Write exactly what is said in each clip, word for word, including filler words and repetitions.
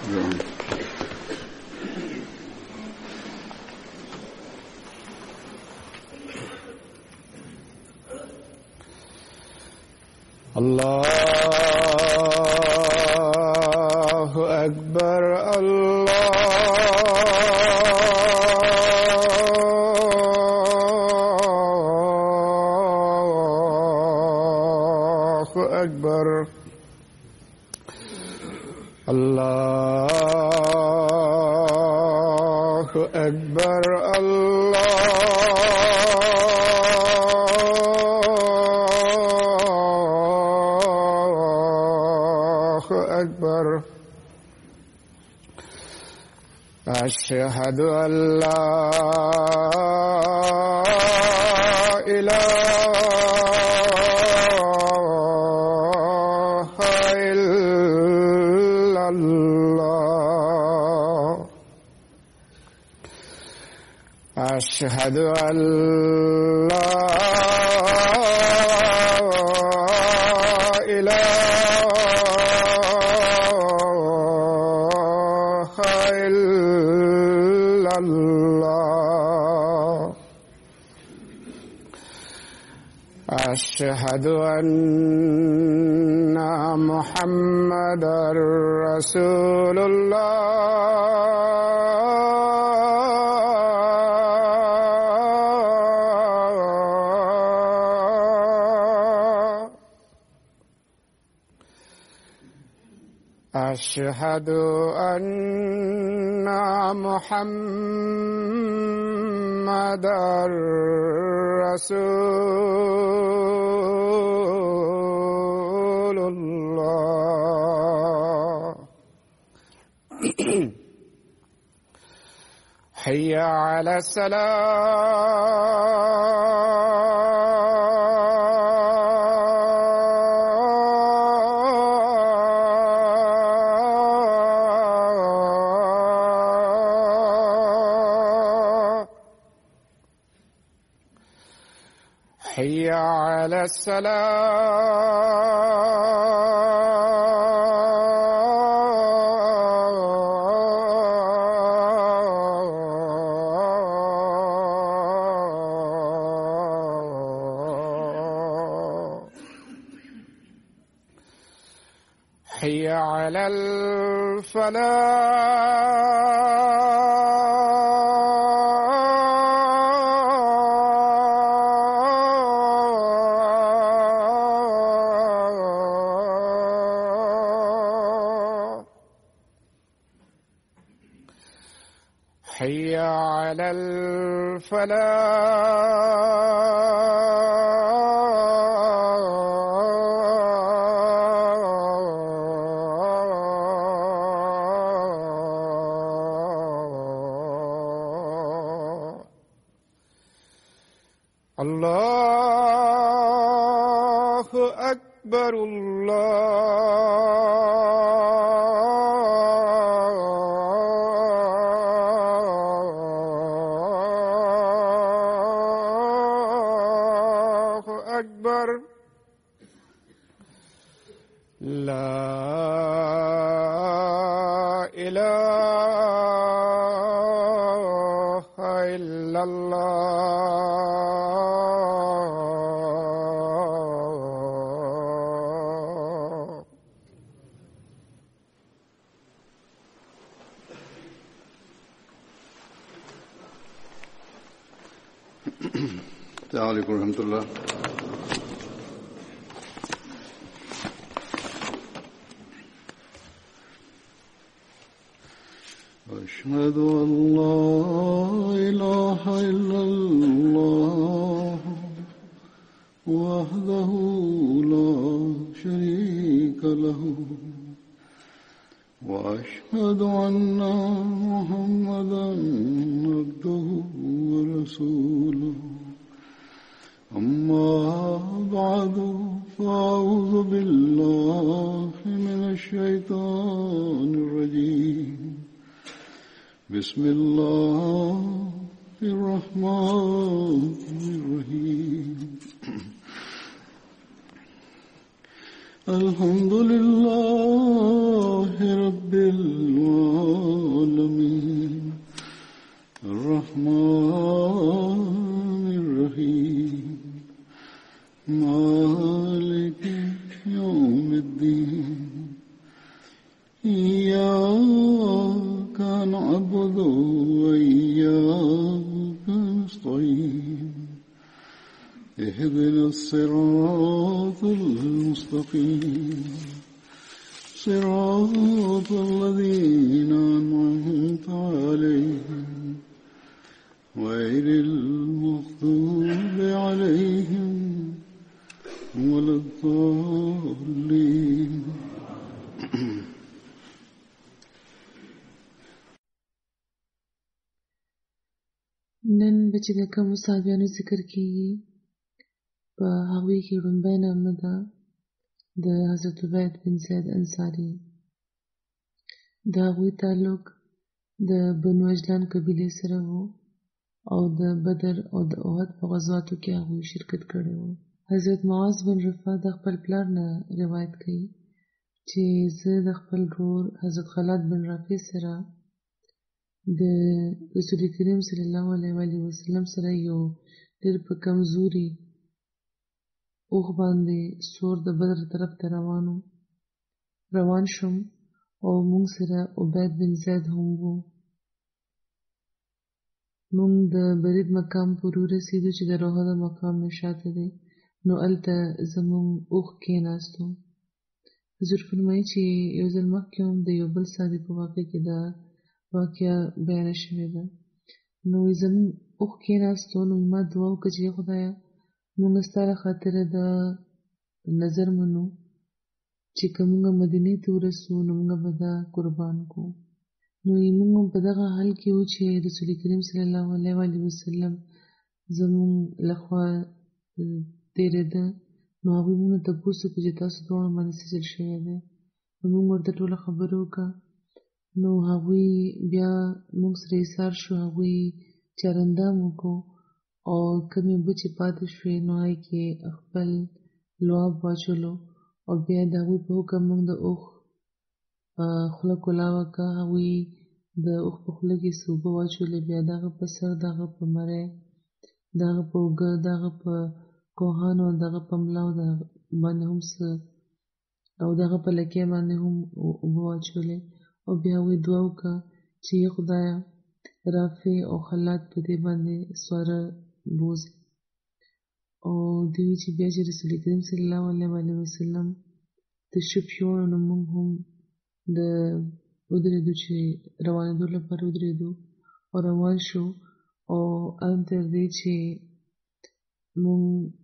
Allahu Akbar, Allahu Akbar, Allahu Akbar, أشهد أن لا إله إلا الله أشهد أن لا أشهد أن محمدًا رسول الله أشهد أن محمدًا رسول الله حي على حي على الصلاة حي على الفلاح حي على الفلاح الله أكبر الله أكبر لا إله إلا الله السلام عليكم ورحمة الله. أشهد أن لا إله إلا الله وحده لا شريك له وأشهد أن محمدًا عبده ورسوله. أما بعد فأعوذ بالله من الشيطان الرجيم. بسم الله الرحمن الرحيم. الحمد لله رب العالمين إياك نعبد وإياك نستعين اهدنا الصراط المستقيم صراط الذين أنعمت عليهم غير المغضوب عليهم ولا الضالين. نن به چې د کومو صحابیانو ذکر کېږي په هغوی کې لومړی نامه ده د حضرت عبید بن زید انصاري. د هغوی تعلق د بنو اجلان قبیلې سره و او د بدر او د احد په غزواتو کې هغوی شرکت کړی و. حضرت معاذ بن رفاع د خپل پلار نه روایت کوي چې زه د خپل ورور حضرت خالد بن رافع سره د رسول کریم صلی الله علیه وسلم سره یو ډېر په کمزوري اوښ باندې سور د بدر طرف ته روانو روان شوم او موږ سره عبید بن زید هم وو. موږ د برید مقام پورې ورسېدو چې د روحه د مقام نه شاته دی، نو هلته زموږ اوښ کېناستو. حضور فرمایي چې یو ځل مخکې هم د یو بل صحابي په واقع کې دا واقعه بیانه شوې ده. نو زموږ اوښ کېناستو، نو ما دعا وکړه چې خدایه موږ ستا له خاطره دا نظر منو چې که موږ مدینې ته ورسو نو موږ به دا قربان کړو. نو موږ په دغه حال کې وو چې رسول کریم صلی الله علیه وسلم زموږ لخوا تېرېده. نو هغوی موږ ته تپوس وکړو چې تاسو دواړو باندې څه چل شوی دی. نو موږ ورته ټوله خبره وکړه. نو هغوی بیا موږ سره ایثار شو، هغوی چارندام وکړو او کومې اوبه چې پاتې شوې نو هغې کې خپل لعاب واچولو او بیا د هغوی په حکم موږ د اوښ خوله کولاوه کړه. هغوی د اوښ په خوله کې څه اوبه واچولې، بیا د هغه په سر، د هغه په مرۍ، د هغه په اوږه، د هغه په کوهانو، د هغه په ملاو باندې هم څه او د هغه په لکۍ باندې هم اوبه واچولې او بیا هغوی دعا وکړه چې یا خدایه رافع او خلاد په دې باندې سواره بوځي. او دوی وی چې بیا چې رسول کریم صلی الله علیه وسلم تشریف یووړ نو موږ هم د ودرېدو چې روانېدو لپاره ودرېدو او روان شو. او ان تر دې چې موږ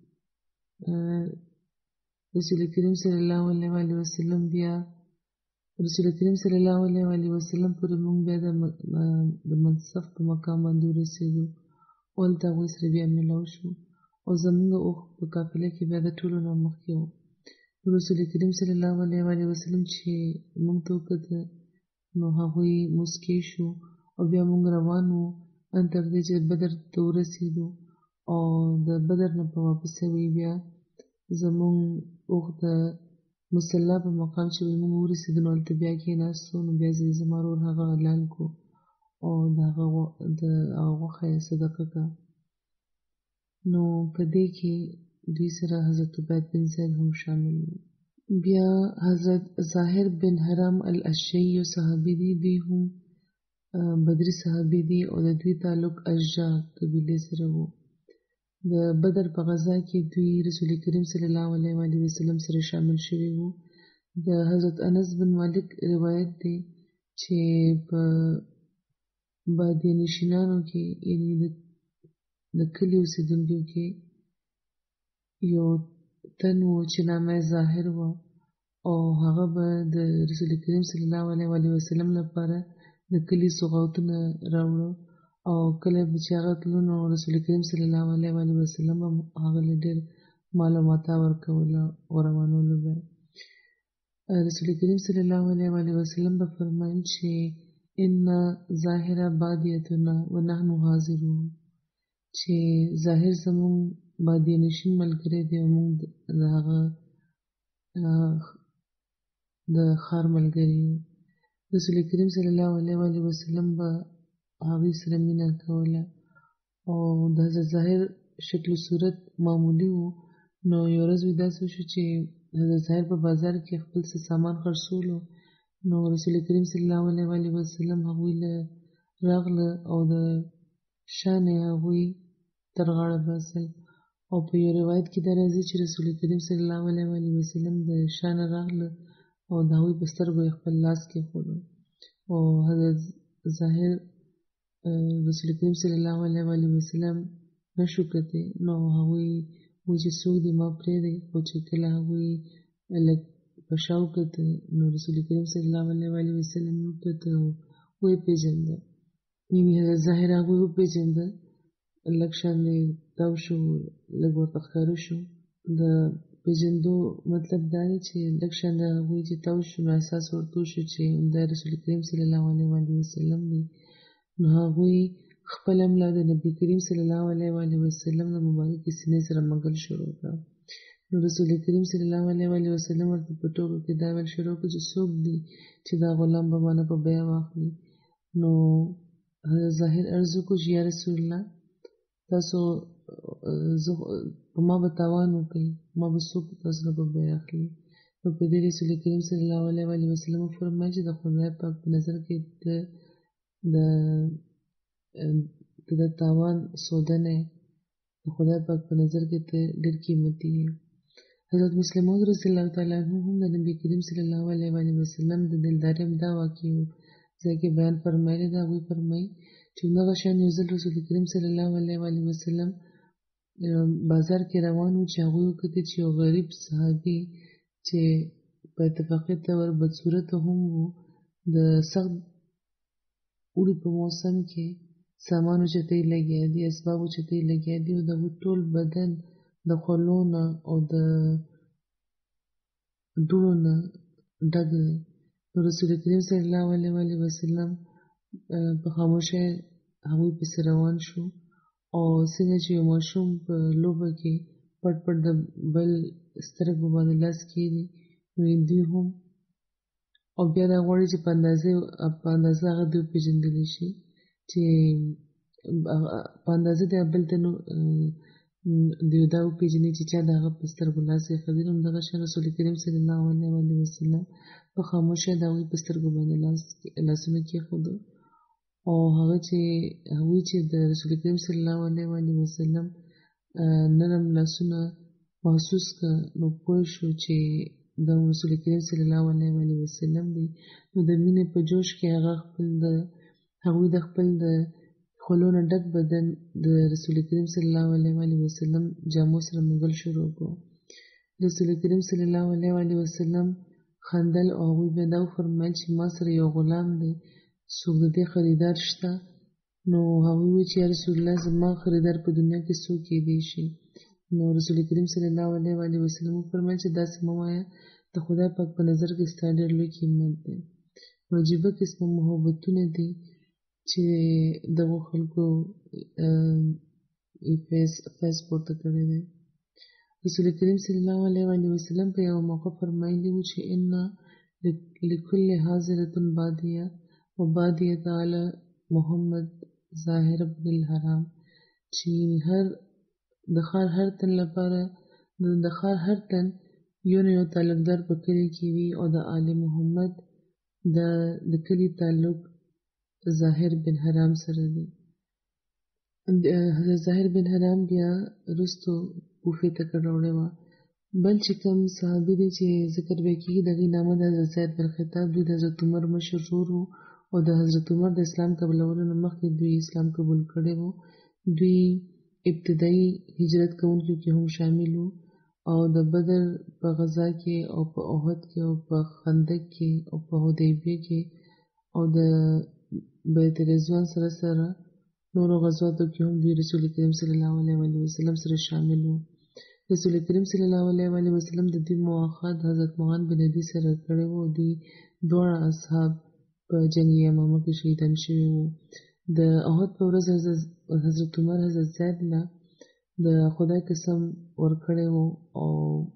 رسول کریم صلی الله علیه وسلم بیا رسول کریم صلی الله علیه وسلم پورې موږ بیا د منصف په مقام باندې ورسېدو او هلته هغوی سره بیا میلاو شو او زموږ اوښ په قافله کې بیا د ټولو نه مخکې و. رسول کریم صلی الله علیه وسلم چې موږ ته وکتل نو هغوی مسکي شو او بیا موږ روان وو ان تر دې چې بدر ته ورسېدو او د بدر نه په واپسوي بیا زموږ اوښ د مصلا په مقام چې موږ ورسېدو نو هلته بیا کېناستو. نو بیا زه زما ورور هغه حلال کړو او د هغه غوښه یې صدقه کړه. نو په دې کې دوی سره حضرت عبید بن زید هم شامل و. بیا حضرت ظاهر بن حرام الاشعری یو صحابي دی، دوی هم بدري صحابي دی او د دوی تعلق اشجع قبیلې سره و. د بدر په غزا کې دوی رسول کریم صلی الله علیه وسلم سره شامل شوي وو. د حضرت انس بن مالک روایت دی چې په بادیه نشینانو کې یعنې د کلي اوسېدونکو کې یو تن و چې نامه یې ظاهر و او هغه به د رسول کریم صلی الله علیه وسلم لپاره د کلي سوغاتونه راوړه او کله به چې هغه تلو نو رسول کریم صلی الله علیه وسلم هم هغه له ډېر مال او متاع ورکوله او روانولو به. رسول کریم صلی الله علیه وسلم به فرمایل چې ان ظاهر بادیتنا و نحن حاضرون، چې ظاهر زموږ بادیه نشین ملګری دی او موږ د هغه د ښار ملګري یو. رسول کریم صلی الله علیه وسلم به هغوی سره مینه کوله او د حضرت ظاهر شکل و صورت معمولي و. نو یو ورځ داسې وشو چې حضرت ظاهر په بازار کې خپل څه سامان خرڅولو، نو رسول کریم صلی الله علیه وسلم هغوی له راغله او د شان هغوی تر غاړه باسل او په یو روایت کې دا راځي چې رسول کریم صلی الله علیه وسلم د شان راغله او د هغوی په سترګو یې خپل لاس کېښود او حضرت ظاهر رسول کریم صلی الله علیه وسلم نشو کتی نو هغوی وایي چې څوک دې ما پرېږدئ خو چې کله هغوی لږ په شا وکته نو رسول کریم صلی الله علیه وسلم یې وکته او ویې پېژانده یعنې حضرت ظاهر هغوی وپېژندل لږ شان یې تاو شو لږ ورته ښکاره شو د پېژندو مطلب دا دی چې لږ شان د هغوی چې تاو شو نو احساس ورته وشو چې دا رسول کریم صلی الله علیه وسلم دی نو هغوی خپله ملا د نبي کریم صلی الله علیه وسلم د مبارکې سینې سره مږل شروع کړه نو رسول کریم صلی الله علیه وسلم ورته په ټوکو کې دا ویل شروع کړه چې څوک دی چې دا غلام به مانه په بیه واخلي نو ظاهر عرض وکړو چې یا رسول الله تاسو په ما به تاوان وکړئ ما به څوک تاسو نه په بیه اخلي نو په دې رسول کریم صلی الله علیه وسلم وفرمایل چې د خدای پاک په نظر کې د ته د تاوان سوده نه د خدای پاک په نظر کې ته ډېر قیمتي یې حضرت مسلم موعود رضی الله تعالی عنه هم د نبي کریم صلی الله علیه وسلم د دلدارۍ دا واقع و ځای کې بیان فرمایلی ده هغوی فرمایي چې همدغه شان یو ځل رسول کریم صلی الله علیه وسلم بازار کې روان و چې هغوی وکتل چې یو غریب صحابي چې په اتفاقي طور بدصورته هم و د سخت اوړي په موسم کې سامان اوچتې لګیا دي اسباب اوچتې لګیا دي او د هغوی ټول بدن د خولو نه او د دوړو نه ډک دی نو رسول کریم صلی الله علیه وسلم په خاموشۍ هغوی پسې روان شو او څنګه چې یو ماشوم په لوبه کې پټ پټ د بل سترګو باندې لاس کېږدي نو دوی هم او بیا دا غواړي چې په اندازې په اندازه هغه دوی وپېژندلی شي چې په اندازه د بل ته نو دوی دا وپېژني چې چا د هغه په سترګو لاس ایښی نو همدغه شان رسول کریم صلی الله علیه وسلم په خاموشۍ د هغوی په سترګو باندې لاسونه کېښودل او هغه چې هغوی چې د رسول کریم صلی الله علیه وسلم نرم لاسونه محسوس کړه نو پوه شو چې د رسول کریم صلی الله علیه وسلم دی نو د مینې په جوش کې هغه خپل د هغوی د خپل د خولو نه ډک بدن د رسول کریم صلی الله علیه وسلم جامو سره مږل شروع کړو رسول کریم صلی الله علیه وسلم خندل او هغوی بیا دا وفرمیل چې ما سره یو غلام دی څوک د دې خریدار شته نو هغوی وویل چې یا رسول الله زما خریدار په دنیا کې څوک کیدی شي نو رسول کریم صلی الله علیه وسلم وفرمیل چې داسې مه وایه د خدای پاک په نظر کې ستا ډېر لوی قیمت دی نو عجیبه قسمه محبتونه دي چې دغو خلکو فیض پورته کړی دی رسول کریم صلی الله علیه وسلم په یوه موقع فرمایلي وو چې ان لکل حاضرة بادیه و بادیه علی محمد ظاهر ابن الحرام چې هر د ښار هر تن لپاره د ښار هر تن یو نه یو تعلقدار په کلي کې وي او د آل محمد د د کلي تعلق ظاهر بن حرام سره دی حضرت ظاهر بن حرام بیا وروستو کوفې ته کډه وه بل چې کوم صحابي دی چې ذکر به کېږي د هغې نامه د حضرت زید بن خطاب دوی د حضرت عمر مشر ورور وو او د حضرت عمر د اسلام قبولولو نه مخکې دوی اسلام قبول کړی وو دوی ابتدایي هجرت کوونکو کې هم شامل وو او د بدر په غزا کې او په احد کې او په خندق کې او په حدیبیه کې او د بیت رضوان سره سره نورو غزواتو کې هم دوی رسول کریم صلی الله علیه وسلم سره شامل وو رسول کریم صلی الله علیه وسلم د دې مواخات حضرت معاذ بن عدي سره کړی وو دوی دواړه اصحاب په جنګ یمامه کې شهیدان شوي وو د احد په ورځ حضرت عمر حضرت زید له د خدای قسم ورکړی وو او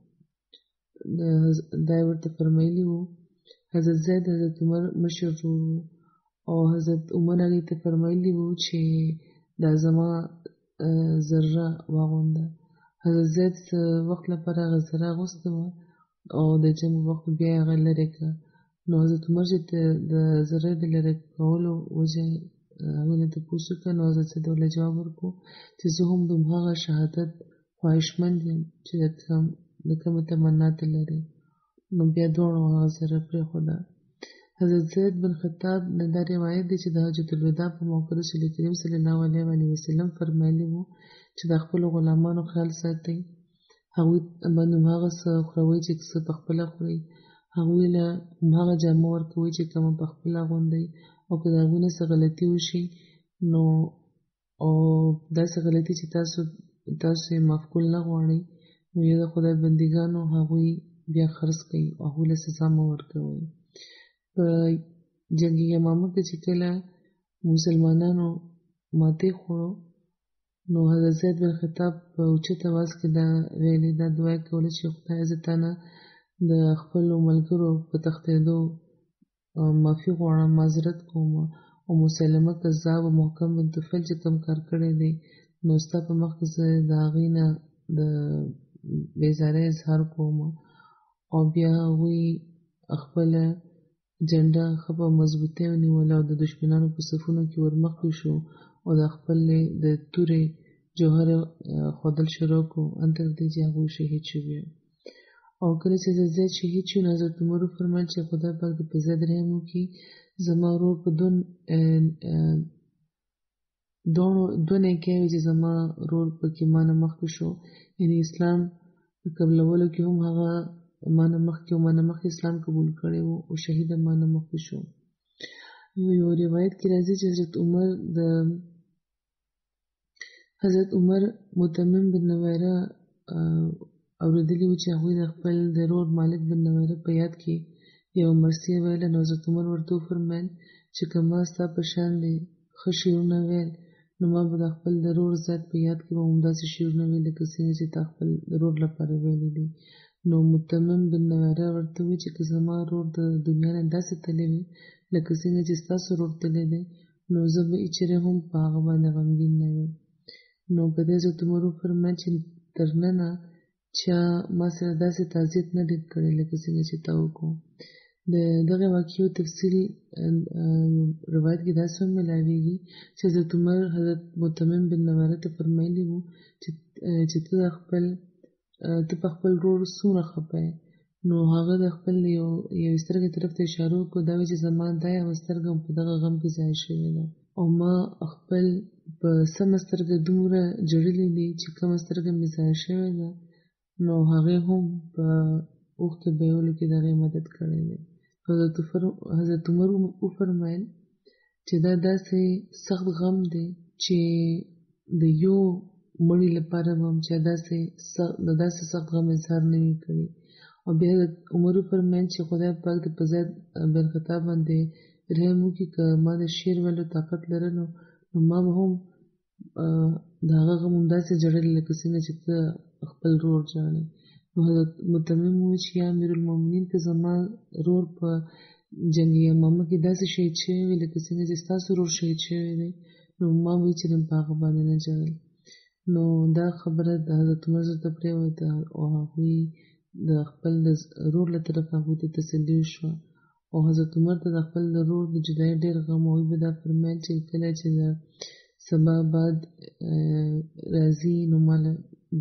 دا یې ورته فرمایلي وو حضرت زید حضرت عمر مشر ورور وو او حضرت عمر هغې ته فرمایلي وو چې دا زما ذره واغونده حضرت زید څه وخت لپاره هغه ذره اغوستې وه او د جنګ وخت بیا یې هغه لرې کړه نو حضرت عمر چې د ذرې د لرې کولو وجه هغوی نه تپوس وکړه، نو حضرت صاحب ورله جواب ورکړو چې زه هم د هماغه شهادت خواهشمند یم چې د کومه تمنا ته لرې. نو بیا دواړو هغه ذره پرېښوده. حضرت زید بن خطاب نه دا روایت دی چې د حجة الوداع په موقع رسول کریم صلی الله علیه وسلم فرمایلی وو چې د خپلو غلامانو خیال ساتئ، هغوی باندې هماغه څه خوروئ چې څه پخپله خورئ، هغوی له هماغه جامه ورکوئ چې کومه پخپله اغوندئ، او که د هغوی نه څه غلطي وشي نو او داسې غلطي چې تاسو تاسو یې معاف کول نه غواړئ، نو یا د خدای بندګانو هغوی بیا خرڅ کړئ او هغوی له سزا مه ورکوئ. په جنګ یمامه کې چې کله مسلمانانو ماتې خوړو، نو حضرت زید بن خطاب په اوچت اواز کې دا ویلې، دا دعا یې کوله چې خدایه زه تا نه د خپلو ملګرو په تښتېدو معافي غواړم، معذرت کوم، او مسلمه کذاب او محکم بن طفیل چې کوم کار کړی دی، نو ستا په مخ کې زه د هغې نه د بېزارۍ اظهار کوم. او بیا هغوی خپله جنډه ښه په مضبوطۍ ونیوله او د دشمنانو په صفونو کې ورمخکې شو او د خپلې د تورې جوهر ښودل شروع کړو ان تر دې چې هغوی شهید شوي. او کله چې حضرت زید شهید شو، نو حضرت عمر وفرمیل چې خدای پاک دې په زید رحم وکړي، زما ورور په دون دوه نیکیاوې چې زما ورور پکې ما نه مخکې شو، یعنې اسلام قبلولو کې هم هغه ما نه مخکې او ما نه مخکې اسلام قبول کړی و او شهید ما نه مخکې شو. یو یو روایت کې راځي چې حضرت عمر د حضرت عمر متمم بن نویره اورېدلي و چې هغوی د خپل د ورور مالک بن نویره په یاد کې یو مرثیه ویله. نو حضرت عمر ورته وفرمیل چې که ما ستا په شان دې ښه شعرونه ویل، نو ما به د خپل د ورور زید په یاد کې به همداسې شعرونه ویل لکه څنګه چې تا خپل د ورور لپاره ویلي دي. نو متمم بن نویره ورته وویل چې که زما ورور د دنیا نه داسې تللی وي لکه څنګه چې ستاسو ورور تللی دی، نو زه به هېچېرې هم په هغه باندې غمګین نه ویم. نو په دې حضرت عمر وفرمیل چې تر ننه چا ما سره داسې تعزیت نه دی کړی لکه څنګه چې تا وکړو. د دغه واقعو تفصیل روایت کې داسې هم ملاویږي چې حضرت عمر حضرت متمم بن نویره ته فرمایلي وو چې ته خپل ته په خپل ورور څومره خفه یې. نو هغه د خپل یو یوې سترګې طرف ته اشاره وکړو، دا وایي چې زما دا یوه سترګه په دغه غم کې ضایع شوې ده او ما خپل په سمه سترګه دومره ژړلي دي چې کومه سترګه مې ضایع شوې ده، نو هغې هم په اوښکې بهولو کې د هغې مدد کړی دی. حضرت عمر وفرمیل چې دا داسې سخت غم دی چې د یو مړي لپاره به هم چا داسې د داسې سخت غم اظهار نه وي کړی. او بیا حضرت عمر وفرمیل چې خدای پاک د په زید بن خطاب باندې رحم وکړي، که ما د شعر ویلو طاقت لرلو نو ما به هم د هغه غم همداسې ژړلی لکه څنګه چې ته خپل ورور ژاړې. نو حضرت متمم وویل چې یا امیرالمؤمنین، که زما ورور په جنګ یمامه کې داسې شهید شوی وي لکه څنګه چې ستاسو ورور شهید شوی دی، نو ما به هېڅ په هغه باندې نه ژړل. نو دا خبره د حضرت عمر زړه ته پرېوته او هغوی د خپل د ورور له طرفه هغوی ته تسلي وشوه. او حضرت عمر ته د خپل د ورور د جدایۍ ډېر غم و. هغوی به دا فرمیل چې کله چې د سبا بعد راځي نو ما له د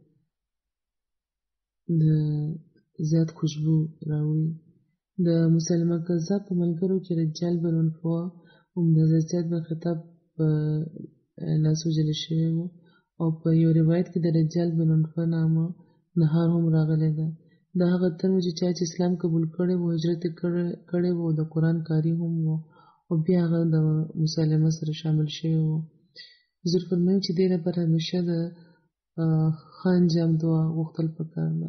د زیات خوشبو راوړي. د مسلمه کذاب په ملګرو کې رجال بن عنفوه هم د حضرت زید بن خطاب په لاس وژلی شوی و، او په یو روایت کې د رجال بن عنفوه نامه نهار هم راغلی ده. دا هغه تن و چې چا چې اسلام قبول کړی و، هجرت یې کړی و، د قرآن کاري هم و، او بیا هغه د مسلمه سره شامل شوی و. حضور فرمایي چې دې لپاره همیشه د ښه انجام دعا غوښتل پکار ده.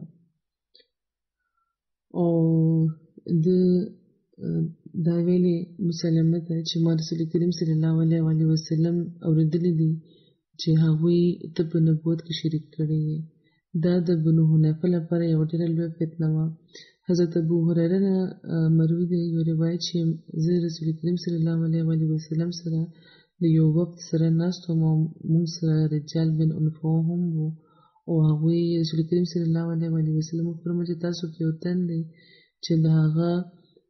او د دا ویلې مسلمه ته چې ما رسول کریم صلی الله علیه وسلم اورېدلی دي چې هغوی ته په نبوت کې شریک کړی یې. دا د بنو حنیفه لپاره یوه ډېره لویه فتنه وه. حضرت ابو هریره نه مروي دی یو روایت چې زه رسول کریم صلی الله علیه وسلم سره د یو وفد سره ناست وم او موږ سره رجال بن عنفوه هم و، او هغوی رسول کریم صلی الله علیه وسلم وفرمایل چې تاسو کې یو تن دی چې د هغه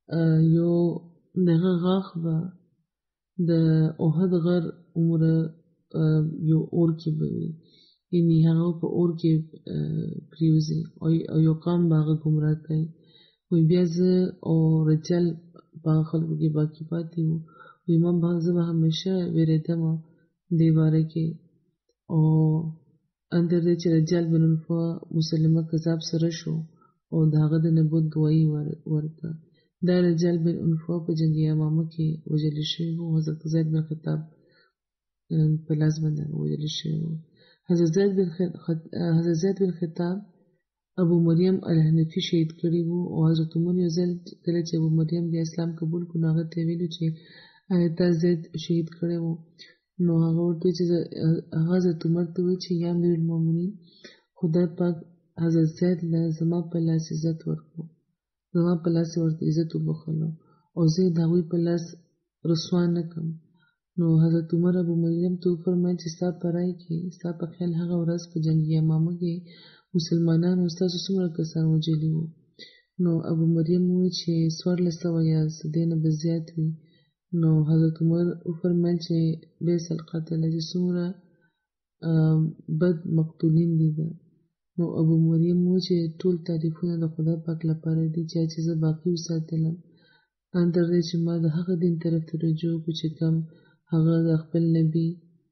یو دغه غاښ به د احد غر عمره یو اور کې به وي، یعنې هغه په اور کې پرېوځي او یو قام به هغه ګمراه کوي. وایي بیا زه او رجال په هغه خلکو کې باقي پاتې وو. وایي ما به زه به همیشه وېرېدم دې باره کې. او اندر دی چې رجال بن عنفه مسلمه کذاب سره شو او د هغه د نبوت ګواهي ورکړه. دا رجال بن عنفه په جنګ یمامه کې وژل شوی و. حضرت زید بن خطاب په لاس باندې وژل شوی و. حضرت زید بن حضرت زید بن خطاب ابو مریم الحنفي شهید کړی و. او حضرت عمر یو ځل کله چې ابو مریم بیا اسلام قبول کړو، هغه ته ویلو چې آیا تا زید شهید کړی و؟ نو هغه ورته چې هغه حضرت عمر ته وایي چې یا امیر المؤمنین، خدای پاک حضرت زید له زما په لاس عزت ورکړو، زما په لاس ورته عزت وبخلو او زه د هغوی په لاس رسوا نه کړم. نو حضرت عمر ابو مریم ته وفرمایل چې ستا په رایه کې ستا په خیال هغه ورځ په جنګ یمامه کې مسلمانانو ستاسو څومره کسان وژلي وو؟ نو ابو مریم وویل چې څوارلس سوه یا څه دې نه به زیات وي. نو حضرت عمر وفرمایل چې بیس القتله چې څومره بد مقتولین دي ده. نو ابو مریم وویل چې ټول تعریفونه د خدای پاک لپاره دي چې زه باقي وساتلم. اندر دی چې ما د هغه دین طرف ته رجوع وکړو چې کوم هغه د خپل نبي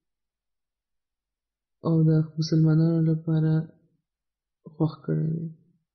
او د مسلمانانو لپاره خوښ کړی دی.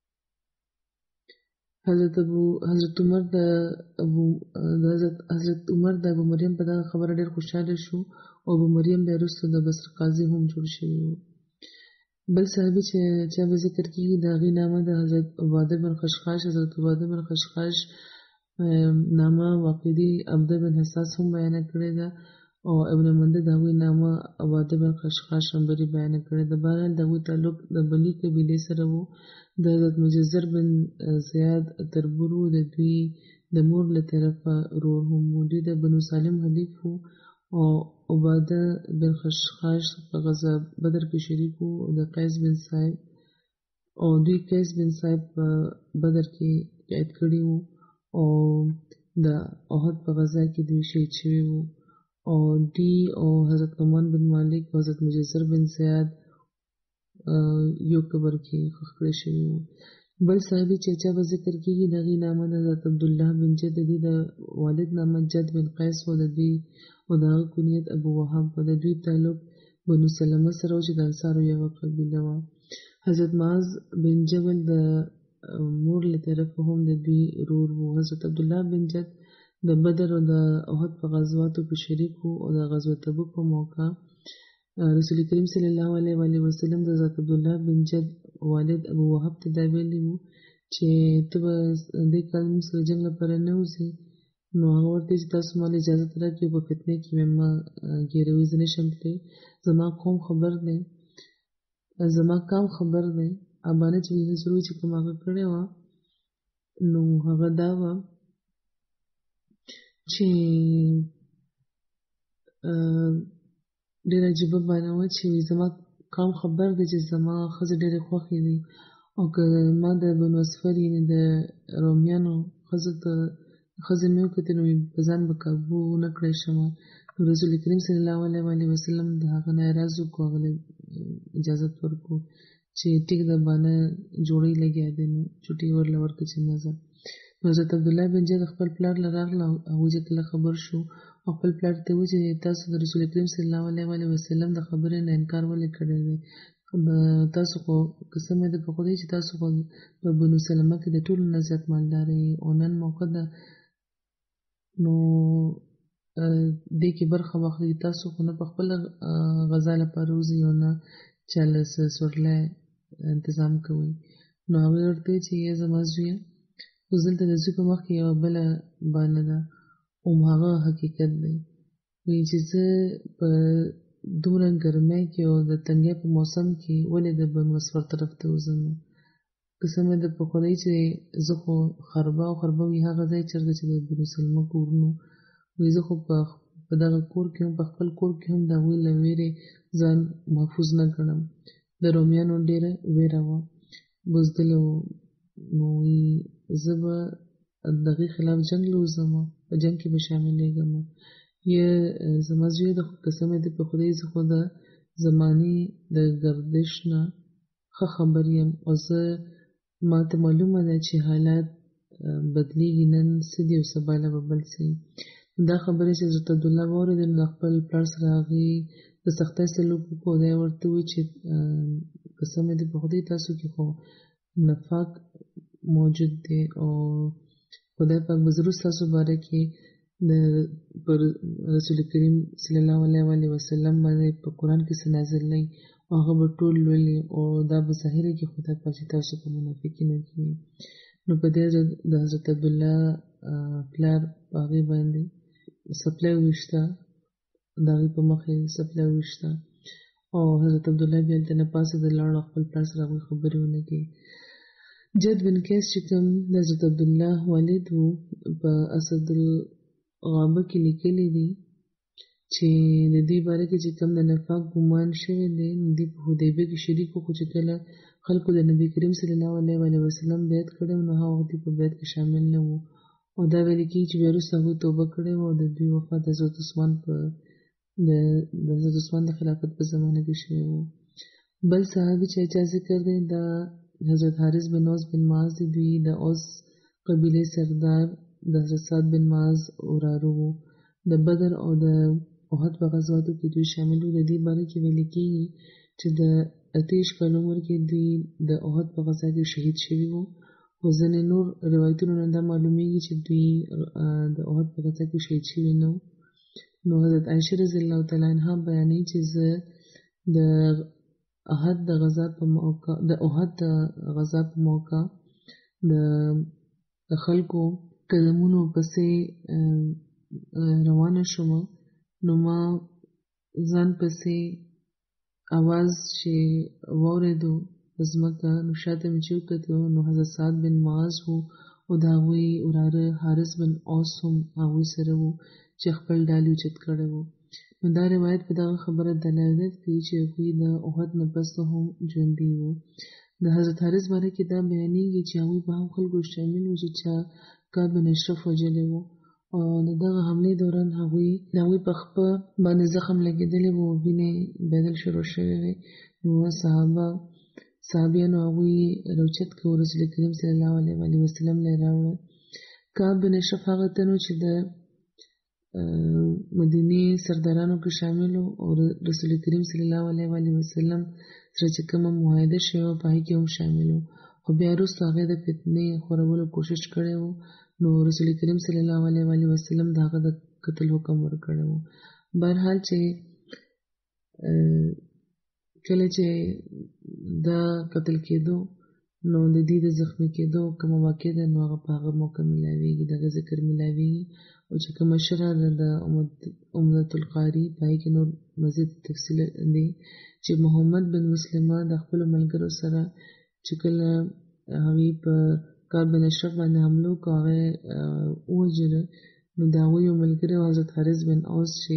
حضرت ابو حضرت عمر د ابو د حضرت حضرت عمر د ابو مریم په دغه خبره ډېر خوشحاله شو او ابو مریم بیا وروسته د بصره قاضي هم جوړ شوی و. بل صحابي چې چا به ذکر کېږي د هغې نامه د حضرت عباده بن خشخاش حضرت عباده بن خشخاش نامه واقعي عبده بن حساس هم بیانه کړې ده او ابن منده د هغوی نامه عباده بن خشخاش رمبري بیانه کړې ده. بهرحال د هغوی تعلق د بني قبیلې سره و. د حضرت مجزر بن زیاد تربور و، د دوی د مور له طرفه ورور هم و. دوی د بنو سالم حلیف و او عباده بن خشخاش په غزوه بدر کې شریک و. د قیس بن صاحب او دوی قیس بن صاحب په بدر کې قید کړي وو او د احد په غزا کې دوی شهید شوي وو. او دوی او حضرت نعمان بن مالک او حضرت مجزر بن زیاد یو قبر کې ښخ کړي شوي وو. بل صحابي چې چا به ذکر کېږي د هغې نامه د حضرت عبدالله بن جد، د دوی د والد نامه جد بن قیس و، د دوی او د هغه کنیت ابو وهاب و. د دوی تعلق بنو سلمه سره و چې د انصارو یوه قبیله وه. حضرت معاذ بن جبل د مور له طرفه هم د دوی ورور و. حضرت عبدالله بن جد د بدر او د احد په غزواتو کې شریک و او د غزوه تبوک په موقع رسول کریم صلی الله علیه و وسلم د حضرت عبدالله بن جد والد ابو وهاب ته دا ویلي وو چې ته به دې کال موږ سره جنګ لپاره نه وځې. نو هغه ورته چې تاسو ماله اجازه راکړئ په فتنې کې مې ما ګیروي زه نشم تللی، زما قوم خبر دی، زما قام خبر دی. ابانه چې ویل چې کوم هغه کړې وه نو هغه دا وه چې ډېره عجیبه بانه وه چې زما قام خبر دی چې زما ښځې ډېرې خوښې دي او که ما د بنو اصفر یعنې د رومیانو ښځو ته ښځې مې وکتې نو په ځان به کابو نه کړی شمه. نو رسول کریم صلی الله علیه وسلم د هغه نه اعراض وکړو، هغه له اجازت ورکړو چې ټیک د بانه جوړۍ لګیا دی نو چوټې ورله ورکړه چې مزه. نو حضرت عبدالله بن جد خپل پلار له راغله او هغوی چې کله خبر شو او خپل پلار ته وویل چې تاسو د رسول کریم صلی الله علیه وسلم د خبرې نه انکار ولې کړی دی؟ تاسو خو قسم مې ده په خدای چې تاسو خو په بنو سلمه کې د ټولو نه زیات مالدار یې او نن موقع ده نو دې کې برخه واخلئ. تاسو خو نه په خپله غذا لپاره وځئ او نه چا له څه سورلی انتظام کوئ. نو هغوی ورته ویل چې یا زما زویه اوس دلته د زوی په مخ کې یوه بله بانه ده او هغه حقیقت دی. وایي چې زه په دومره ګرمۍ کې او د تنګۍ په موسم کې ولې د بنو اصفر طرف ته وځم؟ قسم مې ده په خدای چې زه خو خربه او خربه وي هغه ځای چېرته چې د بنو سلمه کورونو. وایي زه خو په دغه کور کې هم په خپل کور کې هم د هغوی له ویرې ځان محفوظ نه ګڼم. د رومیانو ډېره ویره وه، بزدله وو. نو وایي زه به دغه خلاف جنگ لوزم په جنگ کې به شاملېږم یا زما زوی د قسم دې په خدای زه خو د زمانې د گردش نه ښه خبر یم او زه ما ته معلومه ده چې حالات بدلیږي نن څه دي او سبا له به بل څه دا خبرې چې حضرت عبدالله واورېدل نو خپل پلار سره هغې د سختۍ سلوک وکړو دی ورته ووایي چې قسم دې په خدای تاسو کې خو نفاق موجود دی او خدای پاک به ضرور ستاسو باره کې د پر رسول کریم صلی الله علیه وسلم باندې په قرآن کې څه نازلوي او هغه به ټول لولي او دا به ظاهره کې خدای پاک چې تاسو په منافقینو کې نو په دې د حضرت عبدالله پلار په هغې باندې سپلی وویشته د هغې په مخ یې سپلی وویشته او حضرت عبدالله بیا هلته نه پاڅېده لاړ او خپل پلار سره هغوی خبرې ونه کړې جد بن قیس چې کوم د حضرت عبدالله والد و په اسدالغابه کې لیکلی دي چې د دې باره کې چې کوم د نفاق ګمان شوی دی نو دوی په حدیبیه کې شریک وو خو چې کله خلکو د نبي کریم صلی الله علیه وسلم بیعت کړی نو هغه وخت په بیعت کې شامل نه وو او دا ویل کېږي چې بیا وروسته هغوی توبه کړې وه او د دوی وفات د حضرت عثمان په د حضرت عثمان د خلافت په زمانه کې شوی و بل صحابي چې چا ذکر دی دا حضرت حارث بن اوس بن معاذ دی دوی د اوس قبیلې سردار د حضرت سعد بن معاذ وراره وو د بدر او د احد په غزواتو کې دوی شامل وو د دې باره کې ویل کېږي چې د اتیش کال عمر کې دوی د احد په غزا کې شهید شوي وو خو ځینې نور روایتونو نه دا معلومیږي چې دوی د احد په غزا کې شهید شوي نه وو نو حضرت عایشه رضی الله تعالی عنها بیانوي چې زه د احد د غزا په موقع د احد د غزا په موقع د خلکو قدمونو پسې روانه شوم نو ما ځان پسې اواز چې واورېدو په ځمکه نو شاته مې چې وکتو نو حضرت سعد بن معاذ و او د هغوی وراره حارث بن اوس هم هغوی سره و چې خپل ډال اوچت کړی و نو دا روایت په دغه خبره دلالت کوي چې هغوی د احد نه پس هم ژوندي وو د حضرت حارث باره کې دا بیانېږي چې هغوی په هغو خلکو شامل وو چې چا کعب بن اشرف وژلی و او د دغه حملې دوران هغوی د هغوی په خپه باندې زخم لګېدلی و او وینې بهېدل شروع شوې وې نو صحابه صحابیانو هغوی راوچت کړو رسول کریم صلی الله علیه وسلم له یې راوړل کعب بن اشرف هغه ته نو چې د مدینې سردارانو کې شامل او رسول کریم صلی الله علیه وسلم سره چې کومه معاهده شوې وه په هغې کې هم شامل و خو بیا وروسته هغې د فتنې خورولو کوشش کړی و نو رسول کریم صلی الله علیه وسلم د هغه د قتل حکم ورکړی و بهرحال چې کله چې دا قتل کېدو نو د دې د زخمي کېدو کومه واقع ده نو هغه په هغه موقع میلاویږي دغه ذکر میلاویږي او چې کومه شرح ده د عمدة القاري په هغې کې نور مزید تفصیل دی چې محمد بن مسلمه د خپلو ملګرو سره چې کله هغوی په کعب بن اشرف باندې حمله وکړو هغه یې ووژله نو د هغوی یو ملګری حضرت حارث بن اوس چې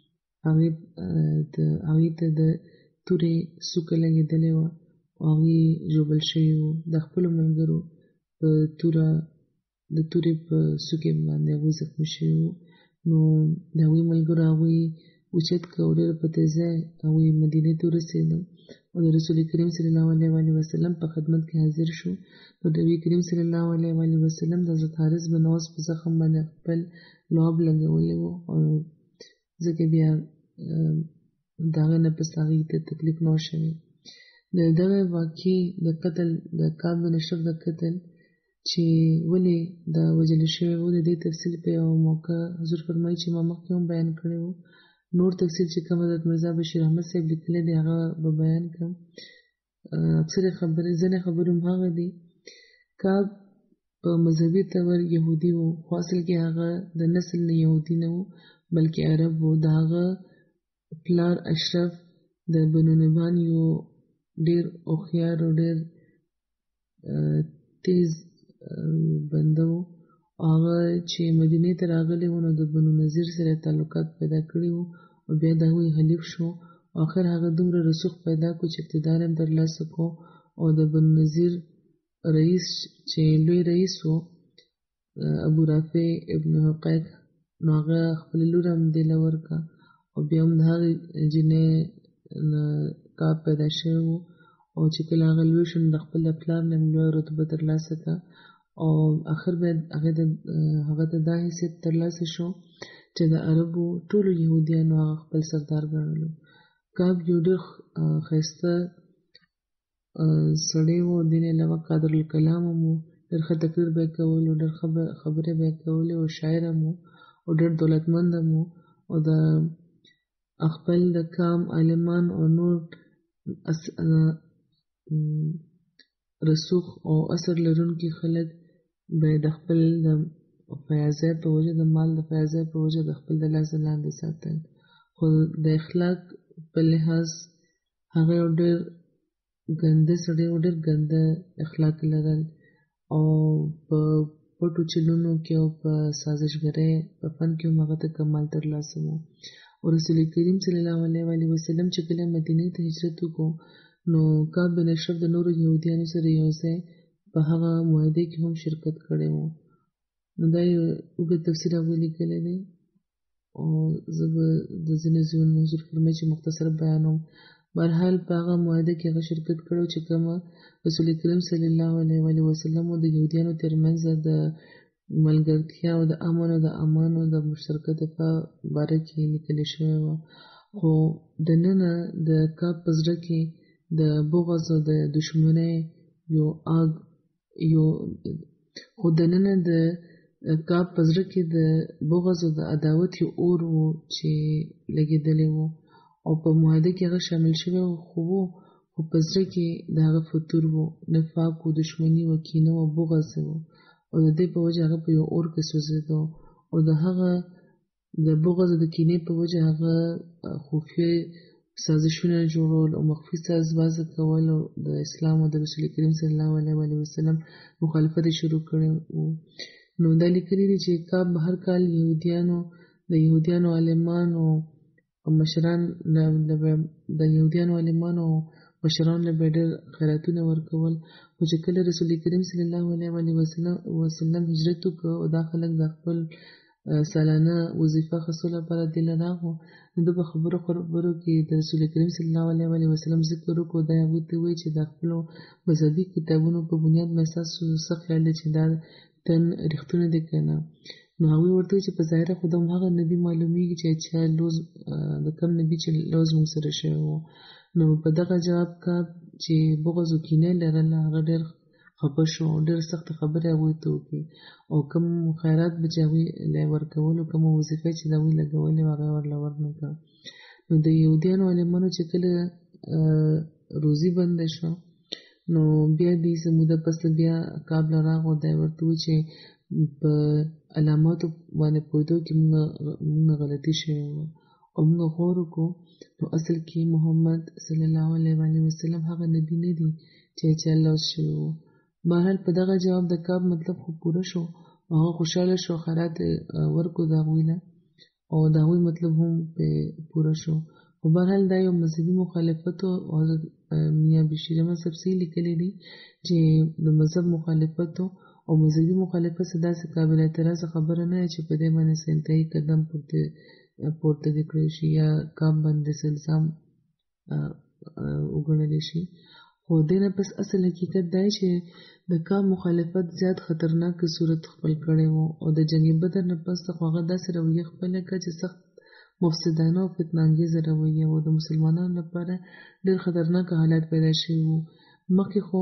هغوی ته د تورې څوکه لګېدلې وه او هغوی ژوبل شوي وو د خپلو ملګرو په توره د تورې په څوکې باندې هغوی زخمي شوي وو نو د هغوی ملګرو هغوی اوچت کړه او ډېره په تیزۍ هغوی مدینې ته ورسېدل او د رسول کریم صلی الله علیه وسلم په خدمت کې حاضر شو نو د نبي کریم صلی الله علیه وسلم د حضرت حارث بن اوس په زخم باندې خپل لعاب لګولی و او ځکه بیا د هغه نه پس هغې ته تکلیف نه و شوی د دغه واقعې د قتل د کعب بن اشرف د قتل چې ولې دا وژل شوی و د دې تفصیل په یوه موقع حضور فرمایي چې ما مخکې هم بیان کړی و نور تفصیل چې کوم حضرت مرزا بشیر احمد صاحب لیکلی دی هغه به بیان کړم اکثرې خبرې ځینې خبرې هم هغه دي کعب په مذهبي طور یهودي و خو اصل کې هغه د نسل نه یهودي نه و بلکې عرب و د هغه پلار اشرف د بنو نبان یو ډېر هوښیار او ډېر تیز بنده و هغه چې مدینې ته راغلی و نو د بنو نذیر سره تعلقات پیدا کړي وو او بیا د هغوی حلیف شو آخر هغه دومره رسوخ پیدا کړو چې اقتدار یې ترلاسه کړو او د بنو نذیر رئیس چې لوی رئیس و ابو رافع ابن حقیق نو هغه خپل لور هم دې له ورکړه او بیا هم د هغې جینۍ نه کعب پیدا شوی و او چې کله هغه لوی شو نو د خپل پلار نه هم لویه رتبه ترلاسه کړه او آخر بیا هغه ته دا حیثیت ترلاسه شو چې د عربو ټولو یهودیانو هغه خپل سردار ګڼلو. کعب یو ډېر ښایسته سړی و، دې نه علاوه قادر الکلام هم و، ډېر ښه تقریر به یې کولو، ډېر ښه خبرې به یې کولې او شاعر هم و او ډېر دولتمند هم و او د خپل د قام عالمان او نور رسوخ او اثر لرونکي خلک به د خپل د فیاضۍ په وجه د مال د فیاضۍ په وجه د خپل د لاس لاندې ساتل، خو د اخلاق په لحاظ هغه یو ډېر ګنده سړی و، ډېر ګنده اخلاق لرل او په پټو چلونو کې او په سازشګرۍ په فن کې هم هغه ته کمال ترلاسه و. او رسول کریم صلی الله علیه وسلم چې کله مدینې ته هجرت وکړو نو کعب بن اشرف د نورو یهودیانو سره یو ځای په هغه معاهدې کې هم شرکت کړی و. نو دا یو اوږد تفسیر هغوی لیکلی دی او زه به د ځینې ځایونو حضور فرمایي چې مختصر بیانوم. بهرحال په هغه معاهده کې هغه شرکت کړی چې کومه رسول کریم صلی الله علیه وسلم او د یهودیانو ترمنځ د ملګرتیا او د امن او د امان او د مشترکه دفاع باره کې لیکلی شوی وه، خو دننه د کعب په زړه کې د بغض او د دشمنۍ یو آگ یو خو دننه د کعب په زړه کې د بغض او د عداوت یو اور و چې لګېدلی و او په معاهده کې هغه شامل شوی خو و خو په زړه کې د هغه فتور و، نفاق و، دشمني و، کینه و، بغض و او د دې په وجه هغه په یو اور کې سوځېده او د هغه د بغض او د کینې په وجه هغه خفیه سازشونه جوړول او مخفي سازبازه کول او د اسلام او د رسول کریم صلی الله علیه وسلم مخالفت شروع کړی و. نو دا لیکلي دي چې کعب هر کال یهودیانو د یهودیانو عالمانو او مشران د یهودیانو عالمانو او مشرانو له به ډېر خیراتونه ورکول، خو چې کله رسول کریم صلی الله علیه وسلم هجرت وکړ او دا خلک د خپل سالانه وظیفه خصو لپاره دې له راغلو نو ده په خبرو خبرو کې د رسول کریم صلی الله علیه وسلم ذکر وکړو. دا هغوی ته وایي چې د خپلو مذهبي کتابونو په بنیاد مې ستاسو څه خیال دی چې دا تن رښتونه دی که نه؟ نو هغوی ورته وایي چې په ظاهره خو د هماغه نبي معلومیږي چې چا لوز د کوم نبي چې لوز موږ سره شوی و. نو په دغه جواب کعب چې بغض و کینه لرله هغه ډېر خفه شو او ډېر سخته خبرې هغوی ته وکړې او کوم خیرات به چې هغوی له یې ورکولو، کومه وظیفه چې د هغوی لګولې وه هغه یې ورله ورنه کړه. نو د یهودیانو عالمانو چې کله روزي بنده شوه نو بیا دې څه موده پسته بیا کعب له راغی او دا یې ورته وویل چې په علاماتو باندې پوهېدو کې موږ نه غلطي شوې وه او موږ غور وکړو نو اصل کې محمد صلی الله علیه وسلم هغه نبي نه دی چې چا لوز شوی و. بهرحال په دغه جواب د کعب مطلب خو پوره شو او هغه خوشحاله شو، خیرات ورکړو د هغوی نه او د هغوی مطلب هم پرې پوره شو. خو بهرحال دا یو مذهبي مخالفت و او حضرت میاں بشیر احمد صاحب صحیح لیکلی دي چې د مذهب مخالفت او مذهبي مخالفت څه داسې قابل اعتراض خبره نه چې په دې باندې څه انتهایي قدم پورته پورته دې کړی شي یا کعب باندې څه الزام وګڼلی شي. خو دې نه پس اصل حقیقت دا چې د کعب مخالفت زیات خطرناک صورت خپل کړی و او د جنګ بدر نه پس خو هغه داسې رویه خپله کړه چې سخت مفسدانه او فتنه‌انګیزه رویه و، د مسلمانانو لپاره ډېر خطرناک حالات پیدا شوي وو. مخکې خو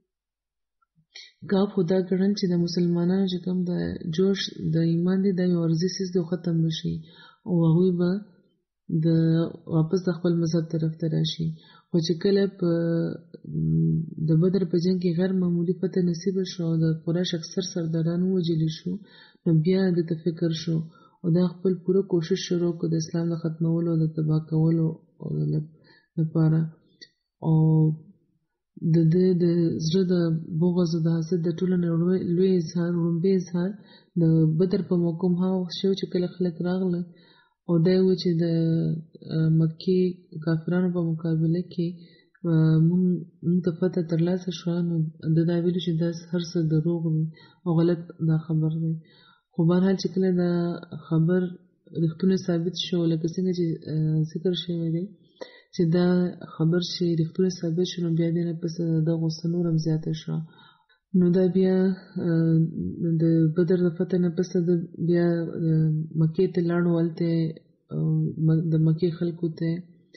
کعب خو دا ګڼل چې د مسلمانانو چې کوم د جوش د ایمان دی دا یو عرضي څیز دی ختم بشي او هغوی به د واپس د خپل مذهب طرف ته راشي. خو چې کله په د بدر په جنګ کې غیر معمولي فتح نصیبه شو او د قریش اکثر سرداران ووژلی شو نو بیا د ته فکر شو او دا خپل پوره کوشش شروع کړ د اسلام د ختمولو او د تباه کولو لپاره او د دې د زړه د بغض او د حسد د ټولو نه لوی اظهار وړومبی اظهار د بدر په موقع هغه شو چې کله خلک راغله او دا و چې د مکې کافرانو په مقابله کې مونږ مونږ ته پته ترلاسه شوه، نو ده دا ویلي چې دا هر څه دروغ دي او غلط دا خبر دی. خو بهرحال چې کله دا خبر رښتونی ثابت شو، لکه څنګه چې ذکر شوی دی چې دا خبر چې رښتونی ثابت شو، نو بیا دې نه پس د غوسه نور هم زیاته شوه. نو دا بیا د بدر د فتح نه پس د بیا مکې ته لاړو. هلته د مکې خلکو ته